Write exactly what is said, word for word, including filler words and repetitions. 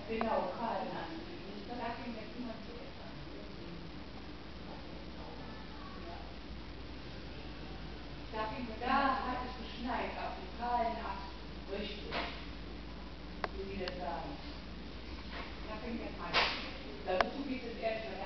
Genau, Karl an. Da ging jetzt niemand zu etwas. Da, ging, da hat es geschneit, auf dem kahlen Ast, richtig, wie Sie das sagen. Da fängt der Fall. Dazu gibt es erst